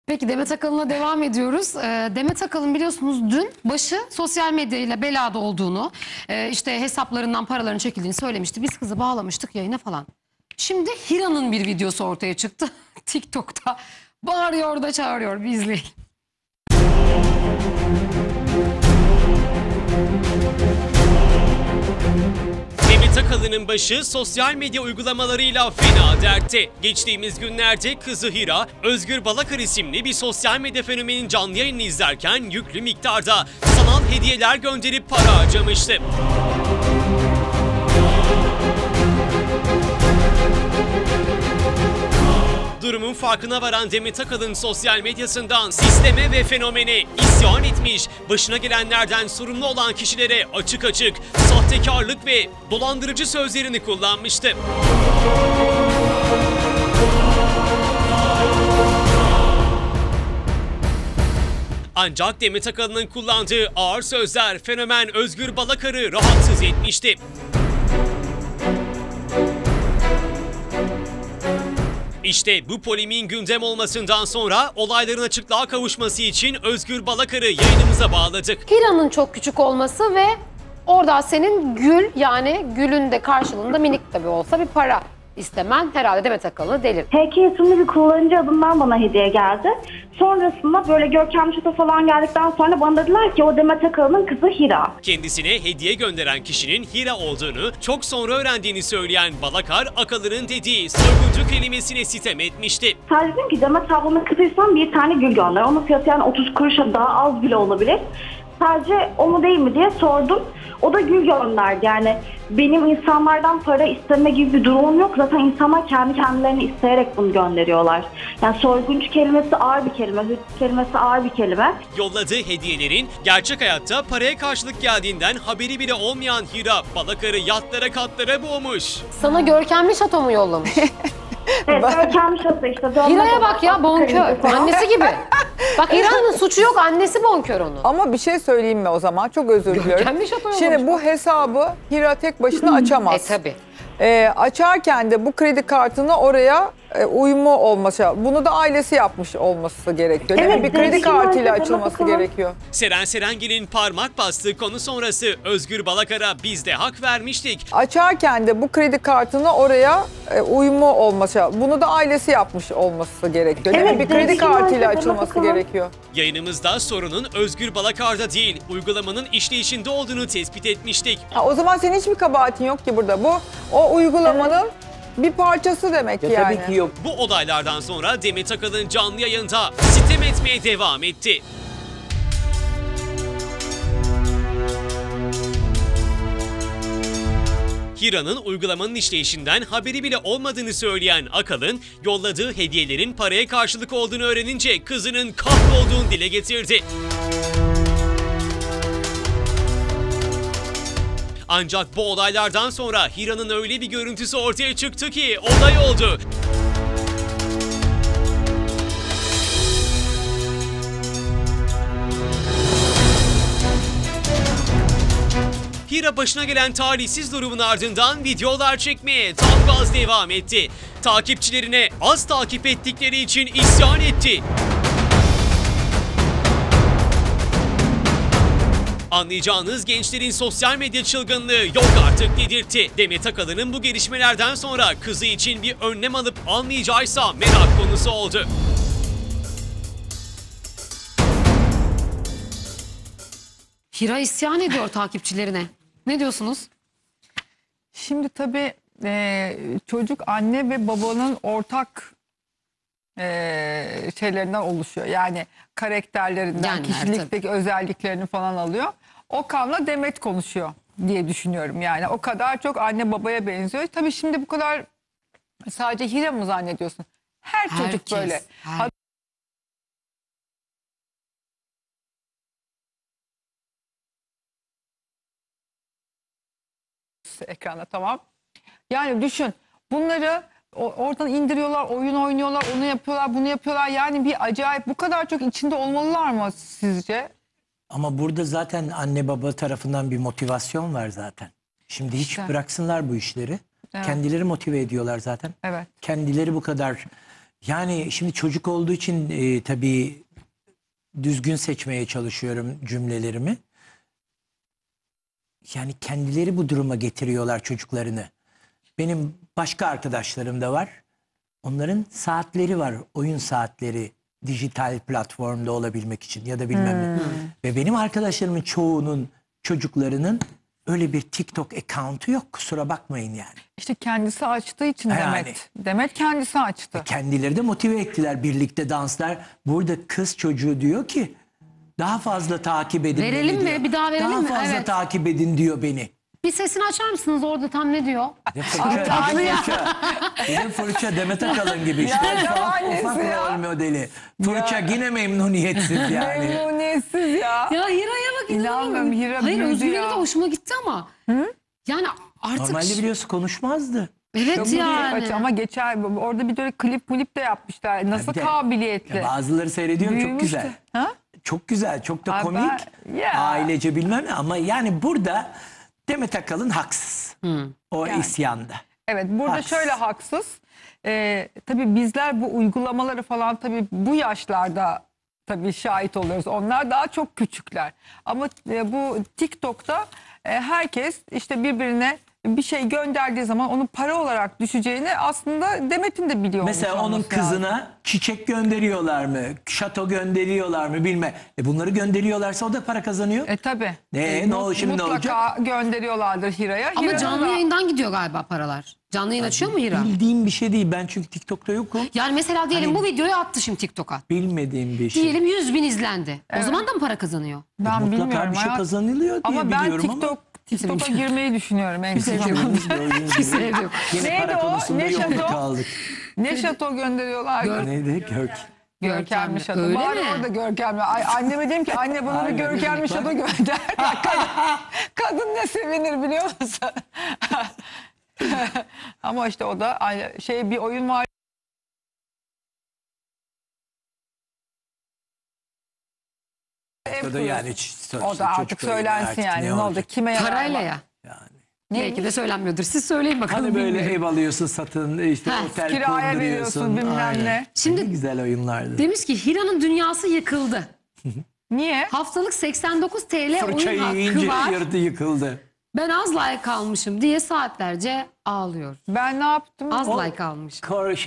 Peki Demet Akalın'a devam ediyoruz. Demet Akalın biliyorsunuz dün başı sosyal medyayla belada olduğunu, işte hesaplarından paraların çekildiğini söylemişti. Biz kızı bağlamıştık yayına falan. Şimdi Hira'nın bir videosu ortaya çıktı. TikTok'ta bağırıyor da çağırıyor. Bir izleyin. Demet Akalın'ın başı sosyal medya uygulamalarıyla fena dertte. Geçtiğimiz günlerde kızı Hira, Özgür Balakar isimli bir sosyal medya fenomenin canlı yayını izlerken yüklü miktarda sanal hediyeler gönderip para harcamıştı. Durumun farkına varan Demet Akalın sosyal medyasından sisteme ve fenomene isyan etmiş, başına gelenlerden sorumlu olan kişilere açık açık sahtekarlık ve dolandırıcı sözlerini kullanmıştı. Ancak Demet Akalın'ın kullandığı ağır sözler fenomen Özgür Balakar'ı rahatsız etmişti. İşte bu polemiğin gündem olmasından sonra olayların açıklığa kavuşması için Özgür Balakar'ı yayınımıza bağladık. Hira'nın çok küçük olması ve orada senin gül, yani gülün de karşılığında minik tabii olsa bir para istemen herhalde Demet Akalın'ı delir. HK isimli bir kullanıcı adından bana hediye geldi. Sonrasında böyle Görkem Çat'a falan geldikten sonra bana dediler ki o Demet Akalın'ın kızı Hira. Kendisine hediye gönderen kişinin Hira olduğunu çok sonra öğrendiğini söyleyen Balakar, Akalın'ın dediği soyguncu kelimesine sitem etmişti. Sadece dedim ki Demet ablanın kızıysan bir tane gül gönder. Onun fiyatı yani 30 kuruşa daha az bile olabilir. Sadece o mu değil mi diye sordum. O da gül gönderdi. Yani benim insanlardan para isteme gibi bir durumum yok. Zaten insanlar kendi kendilerini isteyerek bunu gönderiyorlar. Yani soyguncu kelimesi ağır bir kelime, hırsız kelimesi ağır bir kelime. Yolladığı hediyelerin gerçek hayatta paraya karşılık geldiğinden haberi bile olmayan Hira, Balakar'ı yatlara katlara boğmuş. Sana görkemli şato mu yollamış? Evet, Görkem Çat'a işte. Hira'ya bak ya, bonkör. Annesi gibi. Bak Hira'nın suçu yok, annesi bonkör onun. Ama bir şey söyleyeyim mi o zaman? Çok özür diliyorum. Görkemli şato yollamış. Şimdi bu hesabı Hira tek başına açamaz. Tabii. Açarken de bu kredi kartını oraya uyumu olması, bunu da ailesi yapmış olması gerekiyor. Değil mi? Evet, Bir kredi değişim kartıyla var, açılması bakalım. gerekiyor. Seren Serengil'in parmak bastığı konu sonrası Özgür Balakar'a biz de hak vermiştik. Açarken de bu kredi kartını oraya uyumu olması, bunu da ailesi yapmış olması gerekiyor. Değil mi? Evet, Bir kredi değişim kartıyla var, açılması bakalım. gerekiyor. Yayınımızda sorunun Özgür Balakar'da değil, uygulamanın işleyişinde olduğunu tespit etmiştik. O zaman senin hiçbir kabahatin yok ki burada. Bu o uygulamanın bir parçası demek Ya yani. tabii ki yok. Bu olaylardan sonra Demet Akalın canlı yayında sitem etmeye devam etti. Hira'nın uygulamanın işleyişinden haberi bile olmadığını söyleyen Akalın, yolladığı hediyelerin paraya karşılık olduğunu öğrenince kızının kahrolduğunu dile getirdi. Ancak bu olaylardan sonra Hira'nın öyle bir görüntüsü ortaya çıktı ki olay oldu. Hira başına gelen talihsiz durumun ardından videolar çekmeye tam gaz devam etti. Takipçilerine az takip ettikleri için isyan etti. Anlayacağınız gençlerin sosyal medya çılgınlığı yok artık dedirtti. Demet Akalın'ın bu gelişmelerden sonra kızı için bir önlem alıp almayacağıysa merak konusu oldu. Hira isyan ediyor takipçilerine. Ne diyorsunuz? Şimdi tabii çocuk anne ve babanın ortak şeylerinden oluşuyor. Yani karakterlerinden, Genler, kişilikteki özelliklerini falan alıyor. Okan'la Demet konuşuyor diye düşünüyorum yani. O kadar çok anne babaya benziyor. Tabii şimdi bu kadar sadece Hira mı zannediyorsun? Her çocuk Herkes, böyle. Ekranda tamam. Yani düşün, bunları oradan indiriyorlar, oyun oynuyorlar, onu yapıyorlar, bunu yapıyorlar. Yani bir acayip, bu kadar çok içinde olmalılar mı sizce? Ama burada zaten anne baba tarafından bir motivasyon var zaten. Şimdi hiç İşte. bıraksınlar bu işleri. Evet. Kendileri motive ediyorlar zaten. Evet. Kendileri bu kadar Yani şimdi çocuk olduğu için tabii düzgün seçmeye çalışıyorum cümlelerimi. Yani kendileri bu duruma getiriyorlar çocuklarını. Benim başka arkadaşlarım da var. Onların saatleri var, oyun saatleri dijital platformda olabilmek için ya da bilmem ne. Ve benim arkadaşlarımın çoğunun çocuklarının öyle bir TikTok account'u yok, kusura bakmayın yani. İşte kendisi açtığı için Yani. Demet. Demet kendisi açtı. Kendileri de motive ettiler, birlikte danslar. Burada kız çocuğu diyor ki daha fazla takip edin Verelim beni mi? diyor. Bir daha verelim daha mi? fazla Evet. takip edin diyor beni. Bir sesini açar mısınız orada tam ne diyor? Ne fırça, ne fırça. Benim fırça Demet Akalın gibi işte. Ya, ufak annesi ya. rol modeli. Fırça yine memnuniyetsiz yani. Memnuniyetsiz ya. Ya Hira'ya bak. İnanmıyorum, Hira Hayır büyüdü Özgür'e ya. de hoşuma gitti ama. Yani artık... Normalde biliyorsun konuşmazdı. Evet yani. Ama geçer orada bir böyle klip de yapmışlar. Nasıl Bir de- kabiliyetli. Ya bazıları seyrediyorum çok Büyümüştü. güzel. Ha? Çok güzel, çok da Ay komik. ya. Ailece bilmem ne ama yani burada Demet Akalın haksız. O isyanda. Evet burada Haksız. şöyle haksız. Tabii bizler bu uygulamaları falan tabii bu yaşlarda tabii şahit oluyoruz. Onlar daha çok küçükler. Ama bu TikTok'ta herkes işte birbirine bir şey gönderdiği zaman onun para olarak düşeceğini aslında Demet'in de biliyor. Mesela olmuş onun olması lazım. kızına çiçek gönderiyorlar mı? Şato gönderiyorlar mı bilme. Bunları gönderiyorlarsa o da para kazanıyor. Tabii. Ne oldu şimdi, ne Mutlaka gönderiyorlardır Hira'ya. Ama Hira'nın canlı da- yayından gidiyor galiba paralar. Canlı yayın açıyor mu Hira? Bildiğim bir şey değil. Ben çünkü TikTok'ta yokum. Yani mesela diyelim Hani- bu videoyu attı şimdi TikTok'a. Bilmediğim bir şey. Diyelim 100.000 izlendi. O zaman da mı para kazanıyor? Ben Mutlaka bilmiyorum. bir şey hayat- kazanılıyor diye Ama ben biliyorum ama. TikTok'a girmeyi düşünüyorum en kısa zamanda. Hiçbirimiz gördüğünüz gibi. Kimse yok. Yine Neydi para o? konusunda Ne yolda şato? kaldık. Ne şato gönderiyorlar? Neydi? Görkemli şato. Öyle Bari mi? orada görkemli. Ay, anneme dedim ki anne bana bir Aynen. görkemli şato gönder. Kadın ne sevinir biliyor musun? Ama işte o da bir oyun var. O da yani O da artık söylensin yani. Ne oldu? Kime yarar? Parayla ya. Yani. Belki de söylenmiyordur. Siz söyleyin bakalım. Hani böyle bilmiyorum. ev alıyorsun, satın, işte Ha, otel kiraya kurduruyorsun. veriyorsun, bilmem Aynen. ne. Şimdi- Ne güzel oyunlardı. Demiş ki Hira'nın dünyası yıkıldı. Niye? Haftalık 89 TL oyun Fırçayı hakkı yiyince var. yırtı yıkıldı. Ben az like almışım diye saatlerce ağlıyor. Ben ne yaptım? Az O- like almış.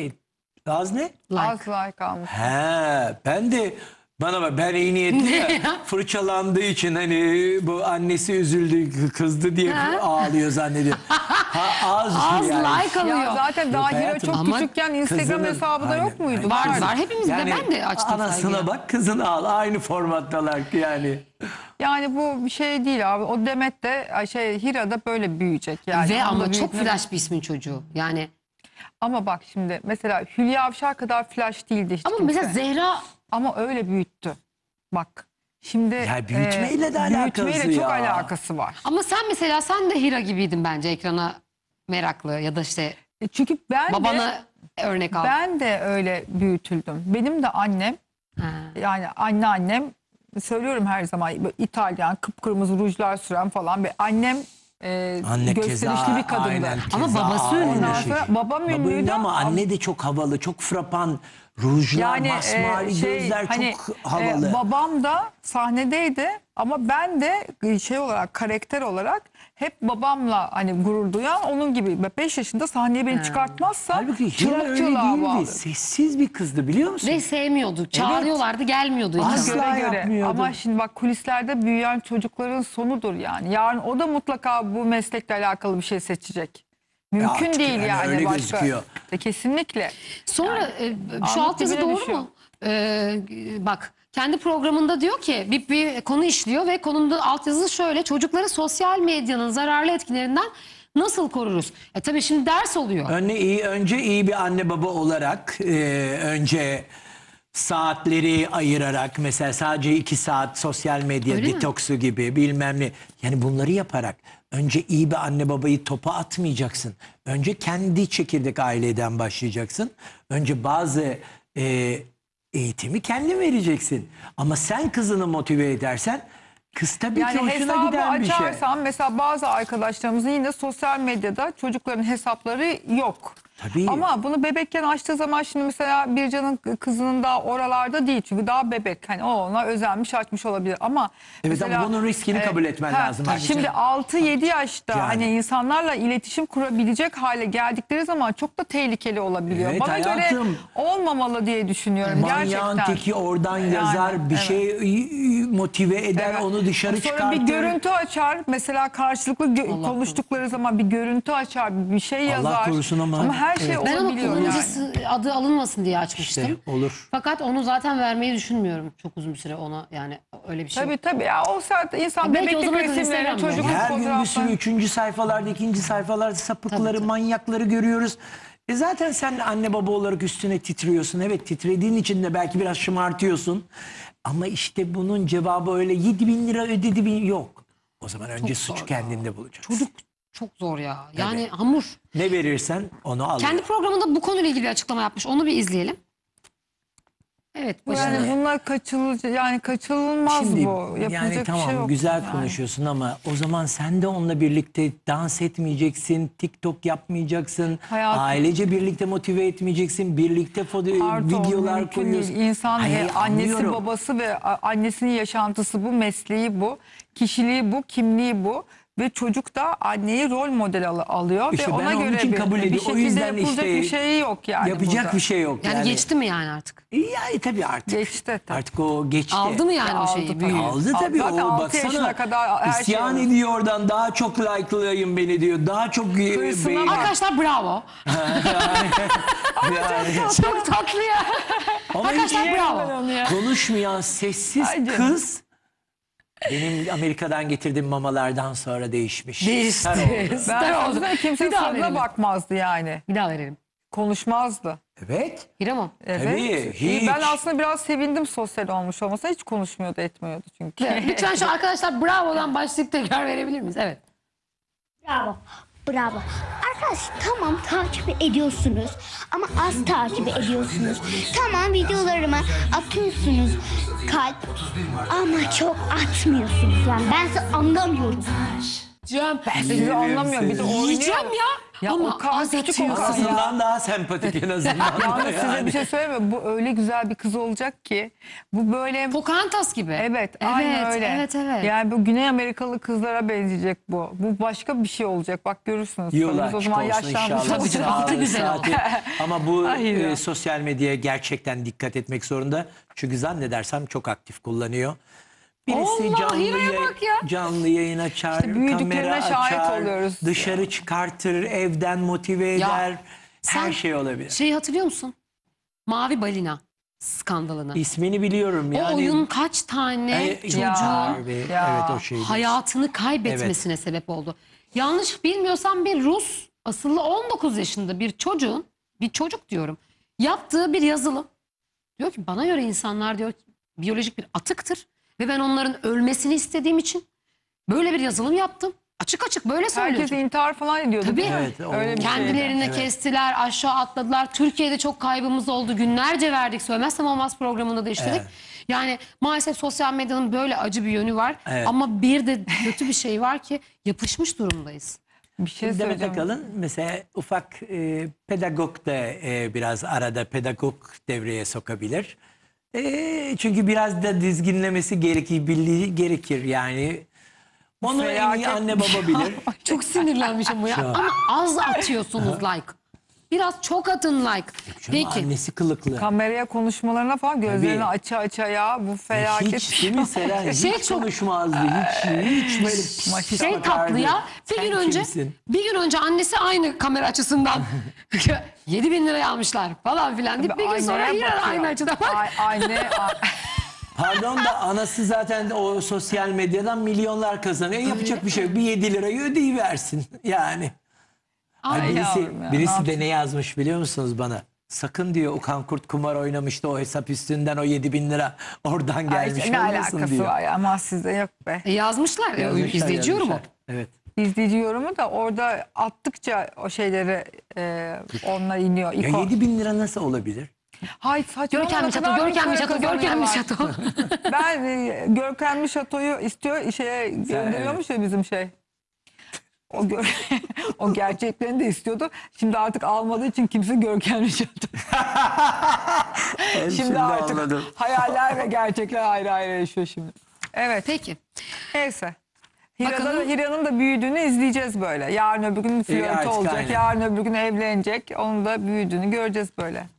Az ne? Like. Az like almış. He, ben de bana bak, ben iyi niyetli ya, fırçalandığı için hani bu annesi üzüldü, kızdı diye Ha. ağlıyor zannediyorum. Az yani. like alıyor. Ya zaten daha Hira hayatım. çok Ama küçükken Instagram Kızının- hesabı da Aynen, yok muydu? aynen. Var Vardı. var. Hepimizde ben de açtım anasına saygıya. bak, kızını al, aynı formattalar yani. Yani bu bir şey değil abi. O Demet de Hira da böyle büyüyecek yani. Ve Onu da ama çok büyütmek- flash bir ismin çocuğu. Yani Ama bak şimdi mesela Hülya Avşar kadar flash değildi hiç ama kimse. mesela Zehra Ama öyle büyüttü. Bak şimdi Ya büyütmeyle de alakası büyütmeyle çok ya. alakası var. ama sen de Hira gibiydin bence ekrana meraklı ya da işte Çünkü babana örnek al. ben de öyle büyütüldüm. Benim de annem Ha. yani anneannem söylüyorum her zaman böyle İtalyan kıpkırmızı rujlar süren falan bir annem Anne gösterişli keza, bir kadındı. aynen, Ama keza babası aynı ünlü. Ondan şey. sonra babam Baba ünlüydü ünlü ama anne de çok havalı, çok frapan. Rujlar, masmavi gözler çok havalı. Babam da sahnedeydi ama ben de olarak karakter olarak hep babamla hani gurur duyan onun gibi 5 yaşında sahneye beni çıkartmazsa Halbuki Hira çırak öyle çığlığa değildi. bağlı. Sessiz bir kızdı, biliyor musun? Ve sevmiyordu. Çağırıyorlardı gelmiyordu. Asla hiç. Göre göre. yapmıyordu. Ama şimdi bak kulislerde büyüyen çocukların sonudur yani. Yarın o da mutlaka bu meslekle alakalı bir şey seçecek. Mümkün artık değil yani yani öyle başka. Gözüküyor. Kesinlikle. Sonra şu Ahmet altyazı dibine doğru düşüyor. mu? Bak kendi programında diyor ki bir konu işliyor ve konunun altyazısı şöyle: çocukları sosyal medyanın zararlı etkilerinden nasıl koruruz? Tabii şimdi ders oluyor. Önce iyi bir anne baba olarak önce saatleri ayırarak, mesela sadece 2 saat sosyal medya Öyle mi? detoksu gibi bilmem ne. Yani bunları yaparak önce iyi bir anne babayı topa atmayacaksın. Önce kendi çekirdek aileden başlayacaksın. Önce bazı eğitimi kendin vereceksin. Ama sen kızını motive edersen kız tabii ki Yani hoşuna hesabı giden bir şey. açarsam mesela bazı arkadaşlarımızın yine sosyal medyada çocukların hesapları yok. Tabii. Ama bunu bebekken açtığı zaman şimdi mesela Bircan'ın kızının daha oralarda değil. Çünkü daha bebek. Hani o ona özenmiş açmış olabilir. Ama Evet, ama bunun riskini kabul etmen lazım artık. Şimdi 6-7 yaşta Yani. hani insanlarla iletişim kurabilecek hale geldikleri zaman çok da tehlikeli olabiliyor. Evet, Bana göre hayatım. olmamalı diye düşünüyorum Manyağın gerçekten. teki oradan Yani, yazar, bir evet. şey motive eder, Evet. onu dışarı Sonra çıkartır. bir görüntü açar. Mesela karşılıklı Allah konuştukları zaman bir görüntü açar, bir şey yazar. Allah korusun ama. her şey Evet. Ben onu olabiliyor kullanıcısı adı alınmasın diye açmıştım. İşte olur. Fakat onu zaten vermeyi düşünmüyorum çok uzun bir süre ona, yani öyle bir şey yok. Tabii ya o saat insan Belki o bebeklik zamana kadar resimlerini, Instagram'da. çocukluk Her gün bir sürü fotoğraflarını. 3. sayfalarda, 2. sayfalarda sapıkları, Tabii. manyakları görüyoruz. Zaten sen anne baba olarak üstüne titriyorsun. Evet, titrediğin için de belki biraz şımartıyorsun. Ama işte bunun cevabı öyle 7.000 lira ödedi yok. O zaman önce suç kendinde bulacaksın. Çocuk çok zor ya. Yani hamur. Ne verirsen onu al. Kendi programında bu konuyla ilgili bir açıklama yapmış. Onu bir izleyelim. Evet. Yani başında. bunlar kaçınılmaz Şimdi bu. Yapılacak yani bir tamam şey yok. güzel Yani. konuşuyorsun ama o zaman sen de onunla birlikte dans etmeyeceksin, TikTok yapmayacaksın, Hayatım. ailece birlikte motive etmeyeceksin, birlikte Artı o videolar mümkün değil. koyuyorsun. İnsan Hayır, annesi anlıyorum. babası ve annesinin yaşantısı bu, mesleği bu, kişiliği bu, kimliği bu. Ve çocuk da anneyi rol model alıyor İşte ve ben ona onun göre için kabul bir ediyorum. O şekilde yüzden yapılacak işte bir şey yok yani yapacak burada. bir şey yok. Yani geçti mi yani artık? Yani tabii artık. Geçti tabii. Artık o geçti. Aldı mı yani o Aldı şeyi? tabii. Büyüğü? Aldı tabii. Zaten O 6 yaşına baksana. kadar her şey İsyan olur. ediyor oradan, daha çok like'layın beni diyor. Daha çok Hırsına beğenin. bak. Arkadaşlar bravo. Yani. Çok tatlı ya. Ama Arkadaşlar hiç bravo. konuşmayan sessiz Ay canım. kız benim Amerika'dan getirdiğim mamalardan sonra değişmiş. Değişti. Star oldu. Star Ben oldu. aslında kimsenin Bir daha suratına verelim. bakmazdı yani. Bir daha verelim. Konuşmazdı. Evet. Hiramam. Evet. Tabii, hiç. Ben aslında biraz sevindim sosyal olmuş olmasa, hiç konuşmuyordu etmiyordu çünkü. Lütfen şu arkadaşlar bravo'dan başlık tekrar verebilir miyiz? Evet. Bravo. Bravo. Arkadaş tamam takip ediyorsunuz ama az takip ediyorsunuz. Tamam videolarımı atıyorsunuz kalp ama çok atmıyorsunuz. Yani ben sizi anlamıyorum. Cem. Sizi anlamıyorum. Bir de oynuyor. Yiyeceğim ya. Ya ama o kadar az küçük atıyor. o kadar. Aslından daha sempatik en azından. Yalnız size Yani. bir şey söyleyeyim mi? Bu öyle güzel bir kız olacak ki. Bu böyle... Pocahontas gibi. Evet, aynen öyle. Evet. Yani bu Güney Amerikalı kızlara benzeyecek bu. Bu başka bir şey olacak. Bak görürsünüz. Yiyorlar Biz o zaman çık olsun yaşlanmış inşallah. Tabii canım, olacağız. altı güzel Saati. oldu. Ama bu Hayır ya. sosyal medyaya gerçekten dikkat etmek zorunda. Çünkü zannedersem çok aktif kullanıyor. Birisi Allah, Hira'ya bak ya. canlı yayın açar, İşte büyüdüklerine kamera şahit açar, oluyoruz. dışarı çıkartır, evden motive Ya, eder. Her sen şey olabilir. Şeyi hatırlıyor musun? Mavi balina skandalını. İsmini biliyorum yani. O oyun kaç tane çocuğun Harbi, Ya. evet o şeydi. hayatını kaybetmesine sebep oldu. Yanlış bilmiyorsam bir Rus asıllı 19 yaşında bir çocuğun, bir çocuk diyorum, yaptığı bir yazılım. Diyor ki bana göre insanlar diyor biyolojik bir atıktır ve ben onların ölmesini istediğim için böyle bir yazılım yaptım. Açık açık böyle söylüyor. Herkes intihar falan ediyordu. Tabii. değil mi? Evet, o- Öyle bir şey. Kendilerini Evet. kestiler, aşağı atladılar. Türkiye'de çok kaybımız oldu. Günlerce verdik. Söylemezsem olmaz programında da işledik. Evet. Yani maalesef sosyal medyanın böyle acı bir yönü var. Evet. Ama bir de kötü bir şey var ki yapışmış durumdayız. Bir şey Demet söyleyeceğim. Akalın mesela ufak pedagog da biraz arada pedagog devreye sokabilir. Çünkü biraz da dizginlemesi gerekir yani. Onu en iyi Felaket. anne baba bilir. Çok sinirlenmiş ama ya. Ama az atıyorsunuz like. Biraz çok atın like. Canım, Peki. annesi kılıklı. Kameraya konuşmalarına falan gözlerini aça ya bu felaket. Hiç değil mi Seren? Şey Hiç çok- konuşmazdı. Hiç böyle pis Şey bakardı. tatlı ya. Sen kimsin? Bir gün önce annesi aynı kamera açısından 7.000 liraya almışlar falan filan deyip bir gün sonra Anneye yine bakıyor. aynı açıdan bak. Anne Pardon da anası zaten o sosyal medyadan milyonlar kazanıyor. Yapacak bir şey yok. Bir 7 lirayı ödeyiversin yani. Ay, Ay yavrum ya, birisi ne de ne yazmış biliyor musunuz bana? Sakın diyor Okan Kurt kumar oynamıştı o hesap üstünden o 7.000 lira oradan gelmiş ne olmasın alakası diyor. var ya, ama sizde yok be. Yazmışlar. Yazmışlar, İzleyici yorumu. yazmışlar. Evet. İzleyici yorumu da orada attıkça o şeyleri onlar iniyor. Ya 7.000 lira nasıl olabilir? Hayır saçmalama. Görkemli şato, görkemli şato, görkemli şato. Ben Görkemli şatoyu istiyor, şeye gönderiyormuş ya bizim şey. O gerçeklerini de istiyordu. Şimdi artık almadığı için kimse Görkem Rica'da. Şimdi artık anladım. hayaller ve gerçekler ayrı ayrı yaşıyor şimdi. Evet. Peki. Neyse. Bakalım. Hira'nın da büyüdüğünü izleyeceğiz böyle. Yarın öbür gün flörtü artık olacak. aynen. Yarın öbür gün evlenecek. Onun da büyüdüğünü göreceğiz böyle.